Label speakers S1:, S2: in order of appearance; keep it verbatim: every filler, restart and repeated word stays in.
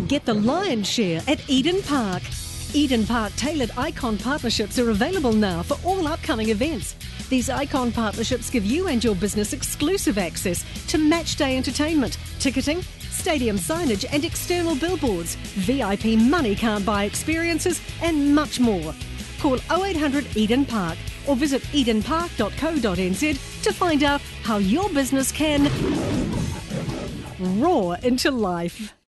S1: Get the lion's share at Eden Park. Eden Park tailored icon partnerships are available now for all upcoming events. These icon partnerships give you and your business exclusive access to match day entertainment, ticketing, stadium signage and external billboards, V I P money can't buy experiences and much more. Call oh eight hundred Eden Park or visit eden park dot co dot n z to find out how your business can roar into life.